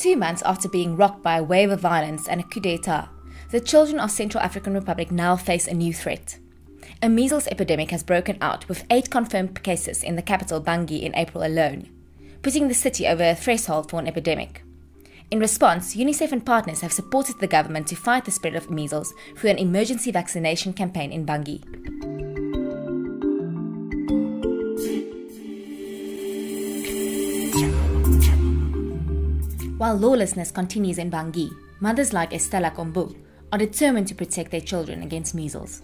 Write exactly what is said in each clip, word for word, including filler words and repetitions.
Two months after being rocked by a wave of violence and a coup d'etat, the children of Central African Republic now face a new threat. A measles epidemic has broken out with eight confirmed cases in the capital Bangui in April alone, putting the city over a threshold for an epidemic. In response, UNICEF and partners have supported the government to fight the spread of measles through an emergency vaccination campaign in Bangui. While lawlessness continues in Bangui, mothers like Estella Kombu are determined to protect their children against measles.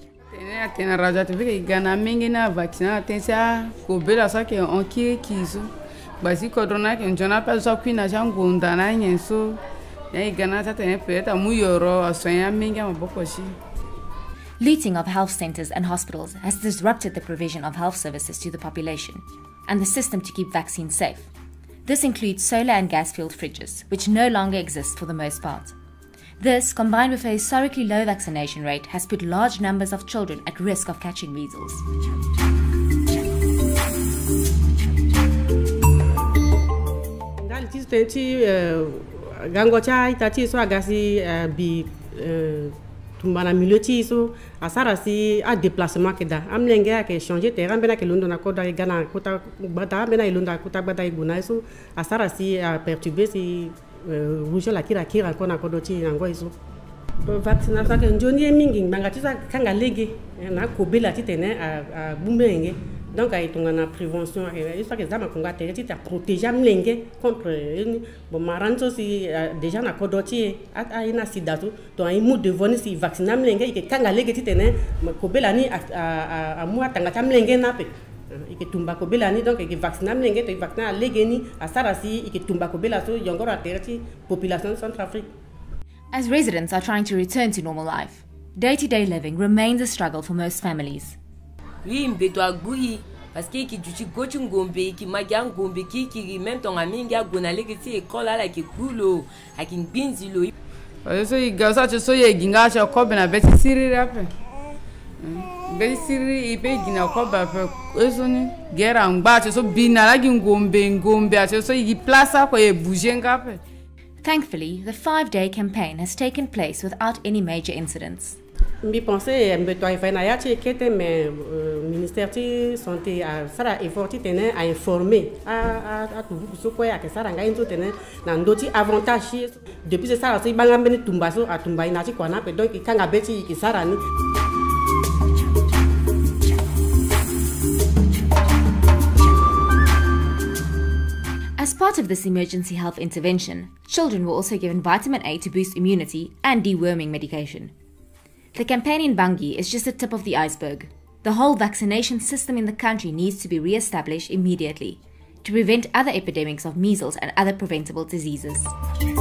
Looting of health centers and hospitals has disrupted the provision of health services to the population and the system to keep vaccines safe. This includes solar and gas-fueled fridges, which no longer exist for the most part. This, combined with a historically low vaccination rate, has put large numbers of children at risk of catching measles. tumbana miloti so asara si a déplacement ke da amlenge ke changer terrain bena ke londo na koda gana kota bata bena ilonda kota bata iguna so asara si a perturber si rouge la kira kira kona kodoti yango iso vaccination ke njoni mingi bangati sa kanga lege na kobela titene a bumbenge donc ay tongana prévention et ça que ça ma konga te ti protéger amlenge contre bon maranzo si déjà na kodoti a ina sidatu to ay mu devoni si vacciner amlenge ke kanga lege titene kobela ni a mu atanga amlenge nape ike tumba kobela ni donc ke vacciner amlenge to vacciner lege ni asara si ike tumba kobela so yongoro aterti population Centrafrique. As residents are trying to return to normal life, day-to-day living remains a struggle for most families. Oui, mbeto agui parce que ki duti gochu ngombe ki magia ngombe ki ki même ton ami ngia gonale ki ti école la ki kulo akin binzilo so i gasa che so ye ginga cha ko bena beti siri rape beti siri ipe gina ko ba pe eso ni gera ngba che so bina la gi ngombe ngombe che so i plaza ko e bouger ngape. Thankfully, the five-day campaign has taken place without any major incidents. Je pense que le ministère de la Santé a informé à tout le monde que ça a un avantage. Depuis ça, il y a un tumbaso à Tumbaïnati, donc il y a un bêtis qui s'arrête. As part of this emergency health intervention, children were also given vitamin A to boost immunity and deworming medication. The campaign in Bangui is just the tip of the iceberg. The whole vaccination system in the country needs to be re-established immediately to prevent other epidemics of measles and other preventable diseases.